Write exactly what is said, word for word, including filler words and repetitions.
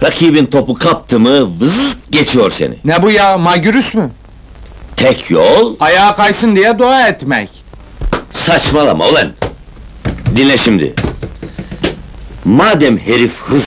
Rakibin topu kaptı mı vızıt geçiyor seni. Ne bu ya, magürüs mü? Tek yol Ayağa kaysın diye dua etmek. saçmalama ulan. Dinle şimdi. Madem herif hız